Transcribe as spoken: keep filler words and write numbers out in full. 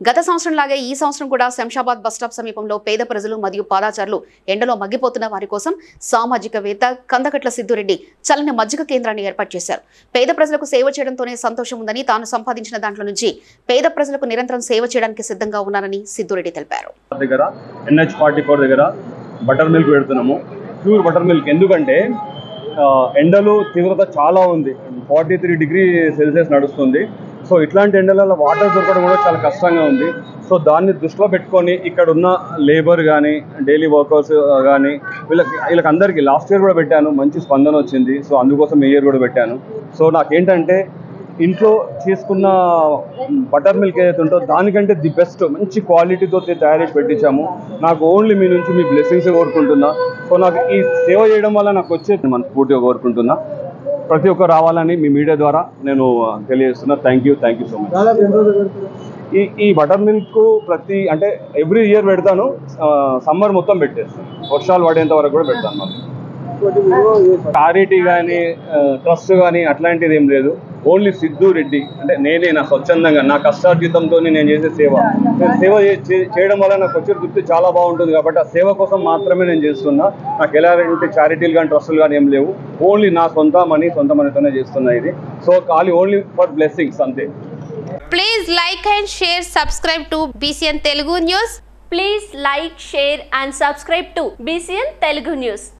గత సంవత్సరం లాగే ఈ సంవత్సరం కూడా శంషాబాద్ బస్టాప్ సమీపంలో పేద ప్రజలు మరియు పాదాచారులు ఎండలో మగ్గిపోతున్న వారి కోసం సామాజికవేత్త కందకట్ల సిద్దురెడ్డి చల్లని మజ్జిగ కేంద్రాన్ని ఏర్పాటు చేశారు. పేద ప్రజలకు సేవ చేయడంతోనే సంతోషం ఉందని, తాను సంపాదించిన దాంట్లో నుంచి పేద ప్రజలకు నిరంతరం సేవ చేయడానికి సిద్ధంగా ఉన్నానని సిద్దురెడ్డి తెలిపారు. దగ్గర ఎన్హెచ్ ఫార్టీ ఫోర్ దగ్గర బటర్ మిల్క్ పెడుతున్నాము. Pure butter milk. ఎందుకంటే ఎండలు తీవ్రత చాలా ఉంది. ఫార్టీ త్రీ డిగ్రీ సెల్సియస్ నడుస్తుంది. సో ఇట్లాంటి ఎండలలో వాటర్ దొరకడం కూడా చాలా కష్టంగా ఉంది. సో దాన్ని దృష్టిలో పెట్టుకొని ఇక్కడ ఉన్న లేబర్ కానీ, డైలీ వర్కర్స్ కానీ, వీళ్ళకి వీళ్ళకి అందరికీ లాస్ట్ ఇయర్ కూడా పెట్టాను. మంచి స్పందన వచ్చింది. సో అందుకోసం ఈ ఇయర్ కూడా పెట్టాను. సో నాకేంటంటే ఇంట్లో చేసుకున్న బటర్ మిల్క్ ఏదైతే ఉంటుందో దానికంటే ది బెస్ట్ మంచి క్వాలిటీతో తయారు చేసి పెట్టించాము. నాకు ఓన్లీ మీ నుంచి మీ బ్లెస్సింగ్స్ కోరుకుంటున్నా. సో నాకు ఈ సేవ చేయడం వల్ల నాకు వచ్చే మనస్ఫూర్తిగా కోరుకుంటున్నా. ప్రతి ఒక్కరు రావాలని మీ మీడియా ద్వారా నేను తెలియజేస్తున్నా. Thank you thank you so much. ఈ ఈ బటర్ మిల్క్ ప్రతి అంటే ఎవ్రీ ఇయర్ పెడతాను. సమ్మర్ మొత్తం పెట్టేస్తాను. వర్షాలు పడేంత వరకు కూడా పెడతాను. మళ్ళీ చారిటీ కానీ ట్రస్ట్ కానీ అట్లాంటిది ఏం లేదు. ఓన్లీ సిద్ధు రెడ్డి అంటే నేనే నా స్వచ్ఛందంగా నా కష్టార్జితంతో నేను చేసే సేవ సేవ చేయడం వల్ల నాకు వచ్చే తృప్తి చాలా బాగుంటుంది. కాబట్టి ఆ సేవ కోసం మాత్రమే నేను చేస్తున్నా. నాకు ఎలాంటి చారిటీలు కానీ ట్రస్టులు కానీ ఏం లేవు. ఓన్లీ నా సొంత మనీ సొంత మనీతోనే చేస్తున్నా ఇది. సో ఖాళీ ఓన్లీ ఫర్ బ్లెస్సింగ్స్ అంతే. Please like and share, subscribe to B C N Telugu News. Please like, share and subscribe to B C N Telugu News.